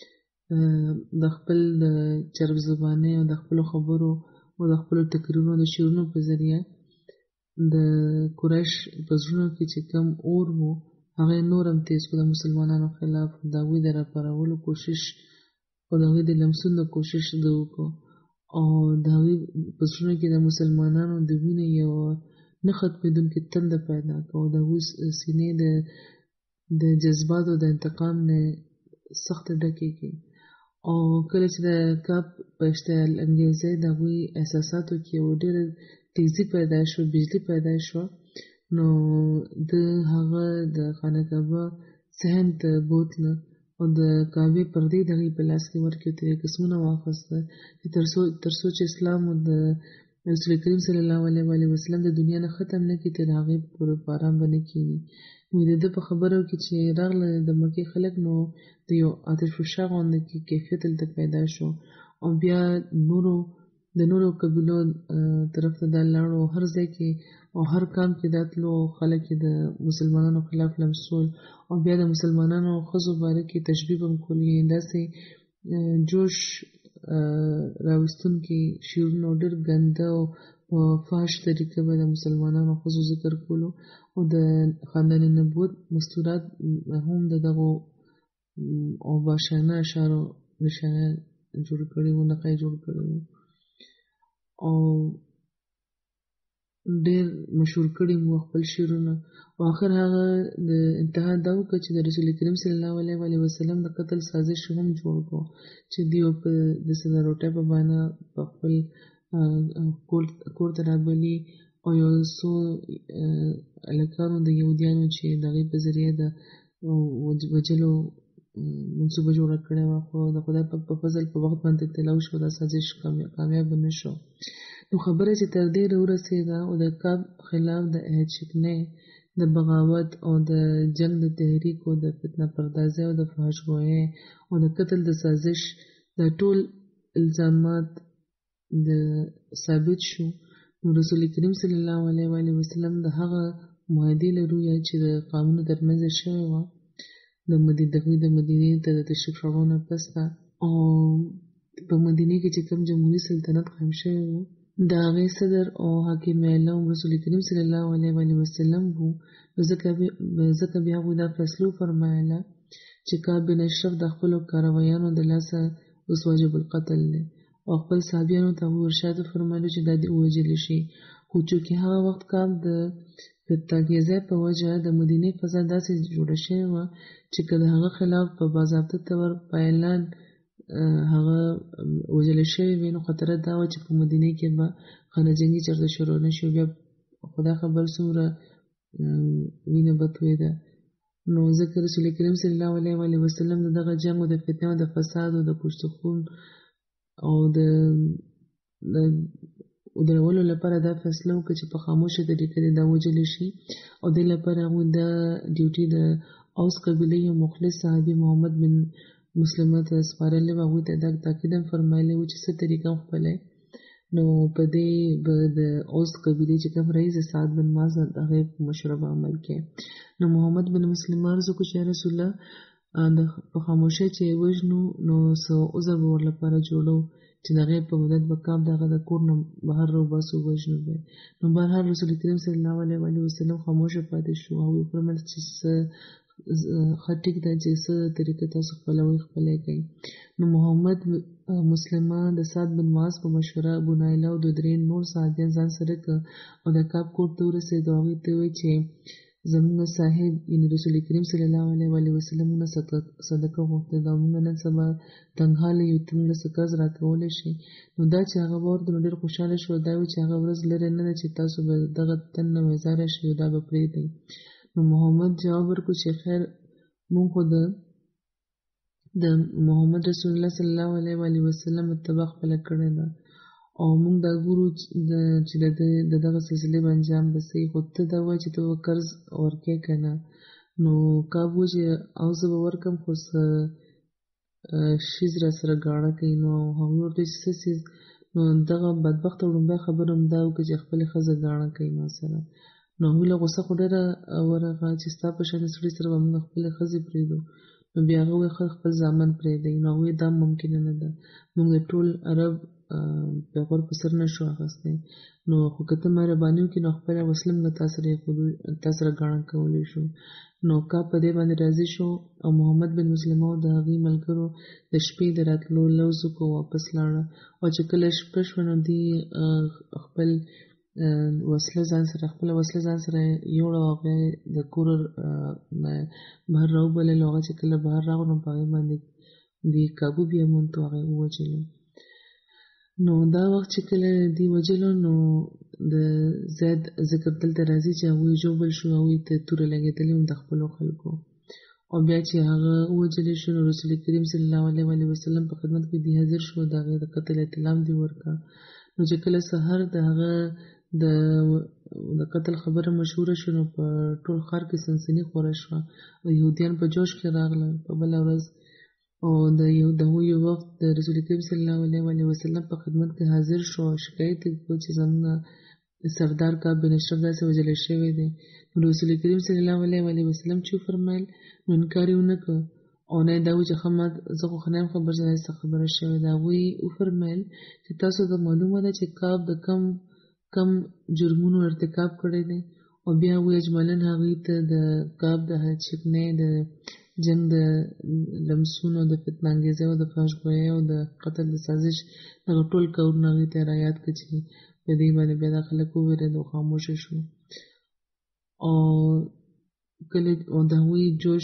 د خپل د چرب زبانۍ او د خپلو خبرو او د خپلو تقریرونو د شعرونو په ذریعه د قریش په زړونو کې چې کم اور و هغه نور هم تیز کړو د مسلمانانو خلاف. د هغوی د راپارولو کوشش او د هغوی د لمسولو کوشش ده وکړو، او د هغوی په زړونو کې د مسلمانانو د وینې یو نه ختمېدونکې تنده پیدا کړه، او د هغوی سینې د د جذباتو د انتقام نه سخته ډکې کړې. او کله چې د کعب په اشتعال انګیزۍ د هغوی احساساتو کې یو ډېره تیزي پیدا شوه، بجلي پیدا شوه، نو د هغه د خانه کعبه صحن ته بوتله او د کعبې پردې د هغوی په لاس کې ورکړې، ترې قسمونه واخیسته چې تر څو چې اسلام د رسول کریم صلی الله علیه وسلم د دنیا نه ختم نه کړي، تر هغې پورې په ارام به نه کښېني. نو د ده په خبرو کې چې راغله د مکې خلک، نو د یو آتش فشان غوندې کیفیت هلته پیدا شو، او بیا نورو د نورو قبیلو طرف ته دا لاړو، هر ځای کې او هر کام کې دا تلو، خلک یې د مسلمانانو خلاف لمسول، او بیا د مسلمانانو ښځو باره کې تشبیه به هم کولې. داسې جوش راوستونکي شعرونه او ډېر ګنده او په فحش طریقه به د مسلمانانو ښځو ذکر کولو، او د خاندان نبوت مستورات هم د دغو او باشانه اشعارو نشانه جوړ کړي وو، نقه یې جوړ کړي وو، او ډېر مشهور کړي مو خپل شعرونه. او آخر هغه د انتها دا وکړه چې د رسول کریم صلی الله علیه وسلم د قتل سازش هم جوړ کړو، چې دیو په داسې د روټۍ په بانه په خپل کور ته رابلي، او یو څو هلکانو د یهودیانو چې د هغوی په ذریعه د وجلو منصوبه جوړه کړې وه، خو د خدای پاک په فضل په وخت باندې طلاو شو، دا سازش کامیابه نه شو. نو خبره چې تر دې راورسېده، او د کعب خلاف د عهد شکنۍ، د بغاوت او د جنگ د تحریک او د فتنه پردازۍ او د فحش ګویۍ او د قتل د سازش دا ټول الزامات د ثابت شو، نو رسول کریم صلی الله علیه وسلم د هغه معاهدې له رویه چې د قومونو ترمنځ شوې وه، د هغوی د مدینې ته د تشریف راوړو نه پس ته، او په مدینې کې چې کوم جمهوري سلطنت قایم شوی و، د هغې صدر او حاکم اعلام رسول کریم صلی الله علیه وسلم وو. ځکه بیا هغوی دا فیصله وفرمایله چې کعب بن اشرف د خپلو کاروایانو د لاسه اوس واجب القتل دی، او خپل صحابیانو ته هغوی ارشاد وفرمایلو چې دا دې ووژلی شي. خو چونکې هغه وخت کعب د فتنه‌انګیزۍ په وجه د مدینې فضا داسې جوړه شوې وه چې که د هغه خلاف په باضابطه طور په اعلان هغه وژلی شوی وي، نو خطره دا وه چې په مدینې کې به خانه جنګي چېرته شروع نه شي، بیا خدا خبر څومره وینه به تویېده. نو ځکه رسول کریم صلی الله علیه وسلم د دغه جنګ او د فتنې او د فساد او د کشت خون او د ودرولو لپاره دا فیصله وکړه چې په خاموشه طریقه دې دا وژلی شي، او دې لپاره هغوی دا ډیوټي د اوس قبیلې یو مخلص صحابي محمد بن مسلمه ته سپارلی وه. هغوی ته دا تاکید هم فرمایلی و چې څه طریقه وخپلئ. نو په دې به د اوس قبیلې چې کوم رئیس سعد بن معاذ د هغې په مشوره به عمل کوي. نو محمد بن مسلمه عرض وکړو چې یا رسول الله، په خاموشۍ چې یې وژنو، نو څه عذر به ور لپاره جوړو چې د هغې په مدت به کعب د هغه د کور نه بهر راوباسو، وژنو به. نو بهرحال رسول کریم صلی الله علیه وسلم خاموشه پاتې شو. هغوی وفرمایل چې څه ښه ټیک ده چې څه طریقه تاسو خپلوئ خپله کوئ. نو محمد مسلمه د سعد بن معاذ په مشوره ابو نایله او دوه درې نور صحابیان ځان سره کړه، او د کعب کور ته ورسېد، او هغوی ته یې وویل چې زموږ صاحب یعنې رسول کریم صلی الله علیه وسلم موږ نه صدقه غوښته ده، او موږ نن سبا تنګحاله یو، ته موږ له څه قرض راکولی شئ. نو دا چې هغه واورېده نو ډېر خوشحاله شو. دا وایي چې هغه ورځ لرې نه ده چې تاسو به دغه تن نه بیزاره شئ او دا به پرېږدئ. نو محمد جواب ورکړو چې خیر، موږ خو د د محمد رسول الله صلی الله علیه وسلم اتباع خپل کړی ده او موږ دا ګورو چې د دغه سلسلې به انجام بسې خو ته دا وایه چې ته به قرض ورکې که نه نو کاب و چې او زه به ورکړم خو څه شیز را سره ګاڼه کوي نو هغوی ورته چې څه څیز نو دغه بدبخته وړومبی خبره هم دا وکړه چې خپلې ښځه ګاڼه کوي ما سره نو هغوی له غوسه خو ډېره ورغله چې ستا په شانې سړي سره به موږ خپلې ښځې پرېږدو نو بیا هغه وویل ښه خپل زامن پرېږدئ نو هغوی دا ممکنه نه ده موږ د ټول عرب پیغور په سر نه شو اخیستی نو خو که ته مهرباني وکړې نو خپله وسله موږ تا سره تا سره ګاڼه کولی شو نو کاب په دې باندې راضي شو او محمد بن مسلمه او د هغې ملګرو د شپې د راتلو لوز وکړو واپس لاړه او چې کله شپه شوه نو دوی خپل وسله ځان سره خپله وسله ځان سره یوړه او هغه د کور بهر راوبلل او هغه چې کله بهر راغلو نو په هغې باندې دوی کابو بیا مونته هغه یې ووژلو نو دا وخت چې کله دوی وژلو نو د زید ذکر دلته راځي چې هغوی ژوبل شو هغوی ته توره لګېدلې وه د خپلو خلکو او بیا چې هغه ووژلی شو نو رسول کریم صلی الله علیه وسلم په خدمت کې دوی حاضر شو د هغې د قتل اطلاع دوی ورکړه نو چې کله سهار د هغه د د قتل خبره مشهوره شوه نو په ټول ښار کې سنسني خوره شوه او یهودیان په جوش کې راغلل په بله ورځ او د یو د هغوی یو وخت د رسول کریم صلی الله علیه وسلم په خدمت کې حاضر شو او شکایت یې وکړ چې زموږ سردار کعب بن اشرف داسې وژلی شوی دی نو رسول کریم صلی الله علیه وسلم چې وفرمیل نو انکار یې ونه کړ او نه یې دا و چې ښه ما زه خو ښه نه یم خبر چې داسې خبره شوې ده هغوی وفرمیل چې تاسو ته معلومه ده چې کعب د کم کم جرمونو ارتکاب کړی دی او بیا هغوی اجمالاً هغوی ته د کعب د چکنۍ د جنګ د لمسونو د فتنه انګیزۍ او د فحشګویۍ او د قتل د سازش دغه ټول کارونه هغوی ته یې رایاد کړه چې په دې باندې بیا دا خلک ووېرېد او خاموشه شو او کله او د هغوی جوش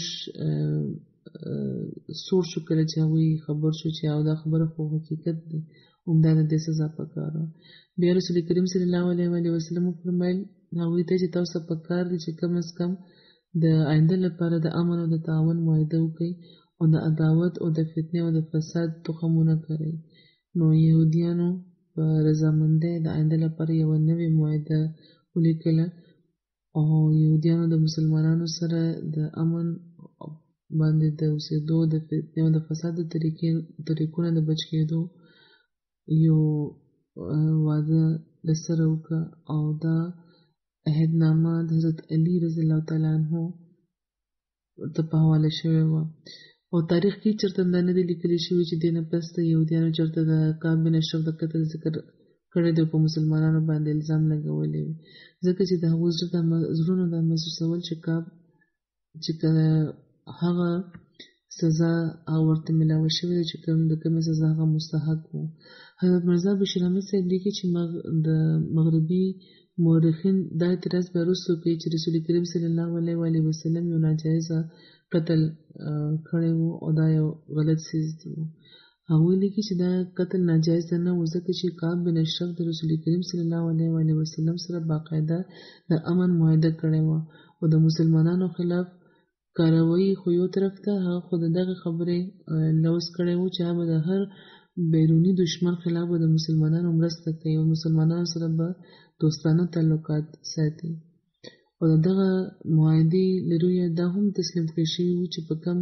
سوړ شو کله چې هغوی خبر شو چې او دا خبره خو حقیقت دی همدا د دې سزا پکار وه بیا رسول کریم صلی الله علیه وسلم وفرمیل هغوی ته چې تاسو ته پکار دی چې کم از کم د آینده لپاره د امن او د تعاون معاهده وکړئ او د عداوت او د فتنې او د فساد تخم ونه کرئ نو یهودیانو په رضامندۍ د آینده لپاره یوه نوې معاهده ولیکله او یهودیانو د مسلمانانو سره د امن باندې د اوسېدو د فتنې او د فساد د طریقو نه د بچ کېدو یو وعده لسره وکړه او دا عهدنامه د حضرت علی رضی الله تعالی عنه ته په حواله شوې وه او تاریخ کې چېرته دا نه دي لیکلي شوي چې دې نه پس د یهودیانو چېرته د کعب بن اشرف د قتل ذکر کړی دی په مسلمانانو باندې الزام لګولی وي ځکه چې د هغوی زړونو دا محسوسول چې کعب چې کله هغه سزا هغه ورته میلاوه شوې ده چې کوم د کومې سزا هغه مستحق و حضرت مرزا بشیر احمد صاحب لیکي چې د مغربي مورخین دا اعتراض بیا وروسته کوي چې رسول کریم صلی الله علیه وسلم یو ناجایزه قتل کړی و او دا یو غلط څیز دی هغوی لیکي چې دا قتل ناجایز نه و ځکه چې کعب بن اشرف د رسول کریم صلی الله علیه وسلم سره باقاعده د امن معاهده کړې وه او د مسلمانانو خلاف کاروایی خو یو طرف ته هغه خو د دغه خبرې لوز کړی و چې هغه د هر بیروني دشمن خلاف به د مسلمانانو مرسته کوي او مسلمانانو سره به دوستانه تعلقات ساتي او د دغه معاهدې له رویه دا هم تسلیم کړی شوي وو چې په کم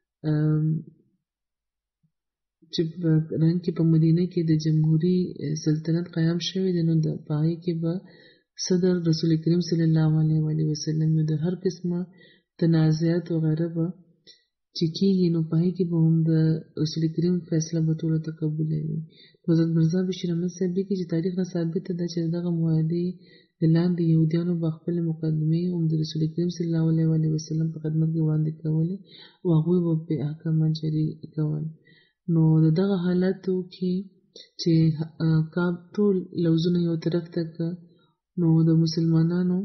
چې په رنګ کې په مدینه کې د جمهوري سلطنت قیام شوی دی نو د په هغې کې به صدر رسول کریم صلی الله علیه وسلم د هر قسمه تنازعات وغیره به چې کېږي نو په هغې کې به هم د رسول کریم فیصله به ټوله تقبله وي حضرت مرزا بشیر احمد صاحب لیکي چې تاریخ نه ثابته ده چې دغه معاهدې د لاندې یهودیانو به خپلې مقدمې هم د رسول کریم صلی الله علیه وسلم په خدمت کې وړاندې کولې او هغوی به پرې احکامات جاري کول نو د دغه حالاتو کې چې کعب ټول لوزونه یو طرف ته کړه نو د مسلمانانو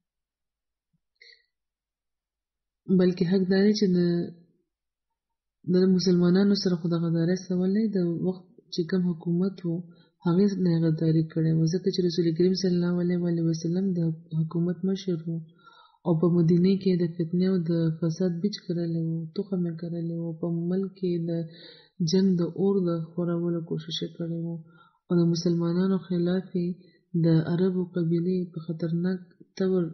بلکې حق دا دی چې د مسلمانانو سره خو دغه غداري سولی د وخت چې کوم حکومت و هغې نه غداري کړې وه ځکه چې رسول کریم صلی الله علیه وسلم د حکومت مشر و او په مدینه کې د فتنې او د فساد بیج کرلی وو، تخم یې کرلی وو. په ملک کې د جنگ د اور د خورولو کوشش یې کړی وو او د مسلمانانو خلاف د عربو قبیلې په خطرناک طور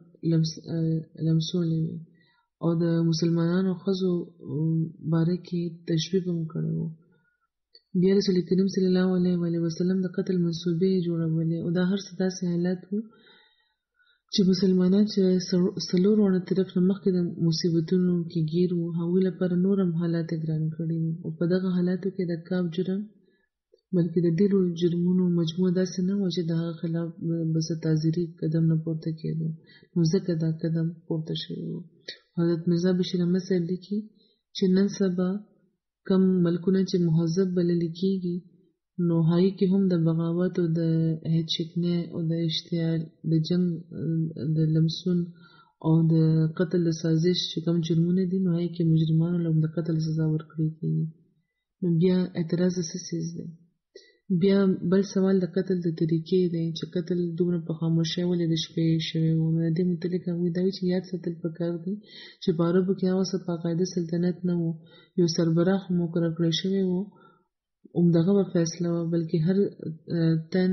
لمسولې وې او د مسلمانانو ښځو باره کې تشویق هم کړی وو. بیا رسول کریم صلی الله علیه وسلم د قتل منصوبې جوړولې او دا هر څه داسې حالات وو چې مسلمانان چې څلور واړه طرف نه مخکې د مصیبتونو کې ګیر وو، هغوی لپاره نور هم حالات ګران کړي وو. او په دغه حالاتو کې د کاب جرم بلکې د ډېرو جرمونو مجموعه داسې نه وه چې د هغه خلاف به څه تعزیري قدم نه پورته کېدو، نو ځکه دا قدم پورته شوی و. حضرت مرزا بشیر احمد صاحب لیکي چې نن سبا کم ملکونه چې مهذب بللی کېږي، نو هغې کې هم د بغاوت او د عهد شکنۍ او د اشتعال د جنګ د لمسون او د قتل د سازش چې کوم جرمونه دي، نو هغې کې مجرمانو له د قتل سزا ورکړل کېږي. نو بیا اعتراض څه څیز دی؟ بیا بل سوال د قتل د طریقې دی چې قتل دومره په خاموشۍ ولې د شپې شوی و. نو د دې متعلق هغوی دا وایي چې یاد ساتل پکار دی چې په عربو کې هغه څه باقاعده سلطنت نه و، یو سربراح مقرر کړی شوی و، همدغه به فیصله وه، بلکې هر تن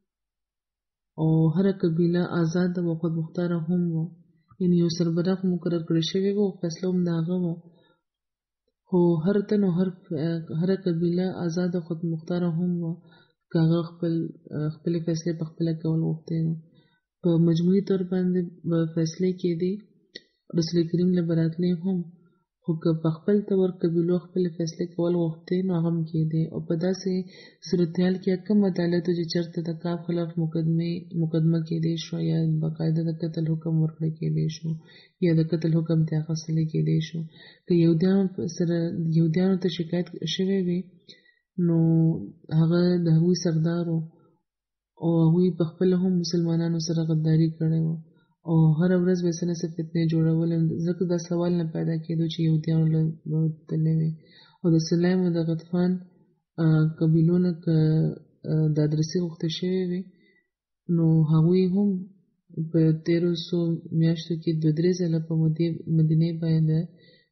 او هره قبیله آزاد او خود مختاره هم وه. یعنې یو سربراح مقرر کړی شوی و او فیصله هم د هغه وه، خو هر تن او هر هره قبیله آزاد او خود مختاره هم وه که هغه خپل خپلې فیصلې په خپله کول غوښتې نو په مجموعي طور باندې به فیصلې کېدې، رسول کریم له به راتلې هم، خو که په خپل طور قبیلو خپلې فیصلې کول غوښتې نو هغه هم کېدې. او په داسې صورتحال کې کم عدالت و چې چېرته د کاب خلاف مقدمې مقدمه کېدی شو یا باقاعده د قتل حکم ورکړی کېدی شو یا د قتل حکم ته اخیستلی کېدی شو. که یهودیانو سره یهودیانو ته شکایت شوی وي نو هغه د هغوی سردار و او هغوی په خپله هم مسلمانانو سره غداري کړې وه او هره ورځ به څه نه څه فتنې جوړولې، ځکه دا سوال نه پیدا کېدو چې یهودیانو له تللی وې. او د سلایم او د غطفان قبیلو نه که د ادرسي غوښته شوې وې نو هغوی هم په تېرو څو میاشتو کې دوه درې ځله په مدینې باندې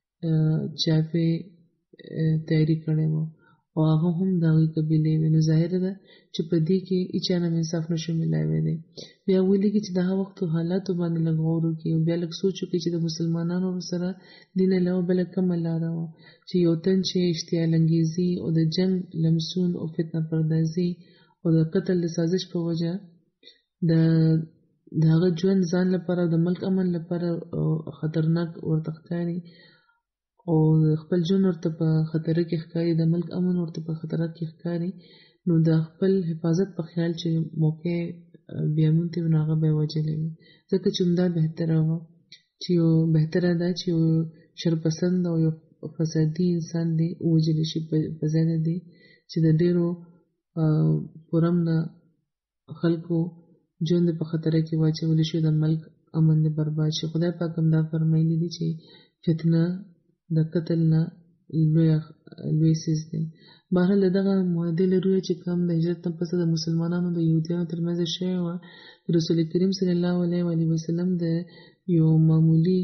چاپې تیاري کړې وه او هغه هم د هغوی قبیلې وې. نو ظاهره ده چې په دې کې هېچا نه انصاف نه شو میلاوی. بیا ولیکي چې د هغه وخت حالاتو باندې لږ غور وکړي او بیا لږ سوچ وکړي چې د مسلمانانو سره دین علاوه بله کومه لاره وه چې یو تن چې اشتعال انګیزي او د جنګ لمسون او فتنه پردازي او د قتل د سازش په وجه د د هغه ژوند ځان لپاره او د ملک امن لپاره خطرناک ورته ښکاري او خپل ژوند ورته په خطر کې ښکاري، د ملک امن ورته په خطر کې ښکاري، نو د خپل حفاظت په خیال چې موقع بیا مونته نو هغه به یې وجلی وي، ځکه چې همدا بهتره وه چې یو بهتره ده چې یو شرپسند او یو فسادي انسان دی ووجلی شي په ځای د دې چې د ډېرو پرم نه خلکو ژوند په خطر کې واچولی شي، د ملک امن دې برباد شي. خدای پاک هم دا فرمایلی دي چې فتنه د قتل نه لوی څیز دی. بهرحال د دغه معاهدې له رویه چې کوم د هجرت نه پسه د مسلمانانو د یهودیانو ترمنځ شوې وه، رسول کریم صلی الله علیه وسلم د یو معمولي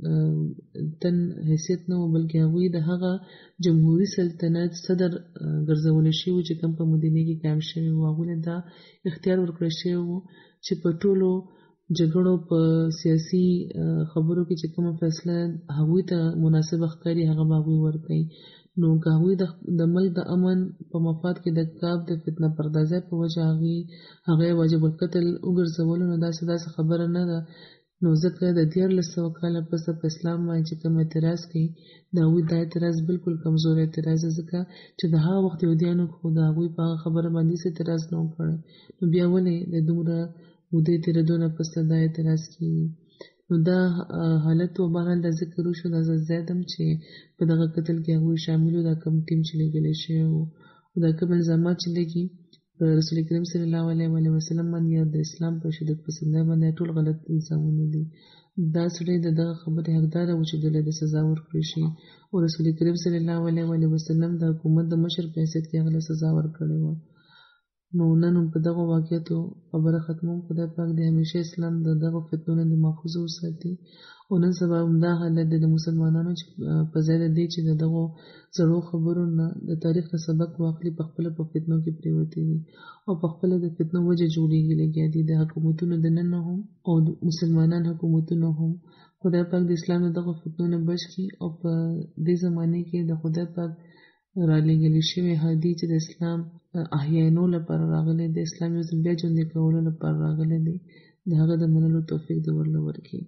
تن حیثیت نه و، بلکې هغوی د هغه جمهوري سلطنت صدر ګرځولی شوي وو چې کوم په مدینې کې قایم شوی و. هغوی دا اختیار ورکړی شوی و چې په ټولو جګړو په سیاسي خبرو کې چې کومه فیصله هغوی ته مناسبه ښکاري هغه به هغوی ورکوي. نو که هغوی د ملک د امن په مفاد کې د کاب د فتنه پردازۍ په وجه هغوی هغه واجب القتل وګرځولو نو داسې داسې خبره نه ده. نو ځکه د دیارلس سوه کاله پسه په اسلام باندې چې کوم اعتراض کوي د هغوی دا اعتراض بالکل کمزوری اعتراض ده، ځکه چې د هغه وخت یهودیانو خو د هغوی په هغه خبره باندې هېڅ اعتراض نه و کړی، نو بیا ولې د دومره مودې تېرېدو نه پسته دا اعتراض کېږي. نو دا حالت و. بهرحال دا ذکر وشو، دا زه زیادم چې په دغه قتل کې هغوی شامل وو، دا کوم ټیم چې لېږلی شوی و او دا کوم الزامات چې لګي په رسول کریم صلی الله علیه وسلم باندې یا د اسلام په شدت پسندۍ باندې ټول غلط الزامونه دي. دا سړی د دغه خبرې حقداره و چې دله د سزا ورکړی شي او رسول کریم صلی الله علیه وسلم د حکومت د مشر په حیثیت کې هغه له سزا ورکړې وه. نو نن هم په دغه واقعیتو خبره ختموم. خدای پاک د همیشه اسلام د دغه فتنو نه د محفوظ وساتي. او نن سبا همدا حالت دی د مسلمانانو چې په ځای د دې چې د دغو زړو خبرو نه د تاریخ نه سبق واخلي، په خپله په فتنو کې پرېوتي دي او په خپله د فتنو وجه جوړېږي لګیا دي، د حکومتونو دننه هم او د مسلمانان حکومتونو هم. خدای پاک د اسلام د دغو فتنو نه بچ کړي او په دې زمانې کې د خدای پاک رالیږلی شوی هادي چې د اسلام احیاینو لپاره راغلی دی، اسلام یو ځل بیا ژوندی کولو لپاره راغلی دی، د هغه د منلو توفیق دې ورله ورکړي.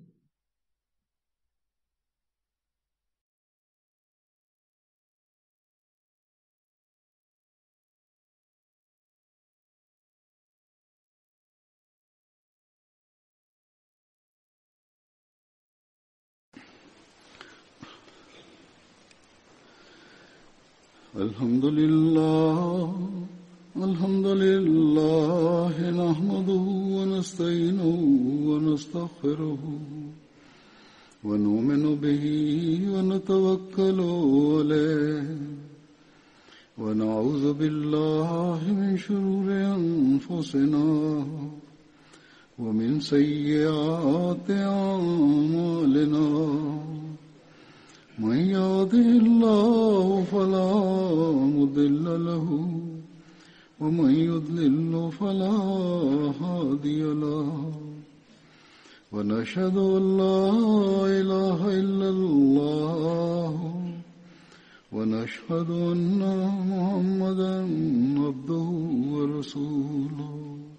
الحمد لله الحمد لله نحمده ونستعينه ونستغفره ونؤمن به ونتوكل عليه ونعوذ بالله من شرور أنفسنا ومن سيئات أعمالنا. من يهده الله فلا مضل له ومن يضلل فلا هادي له. ونشهد أن لا إله إلا الله ونشهد أن محمدا عبده ورسوله.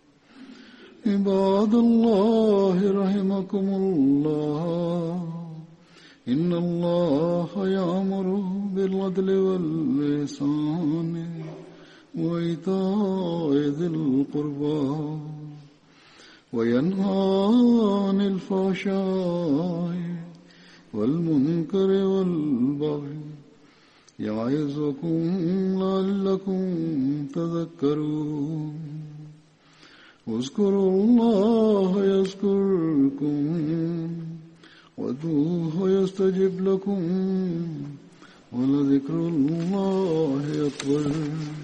عباد الله رحمكم الله، إن الله يأمر بالعدل والإحسان وإيتاء ذي القربى وينهى عن الفحشاء والمنكر والبغي يعظكم لعلكم تذكرون. اذكروا الله يذكركم وادعوه يستجب لكم ولذكر الله أكبر.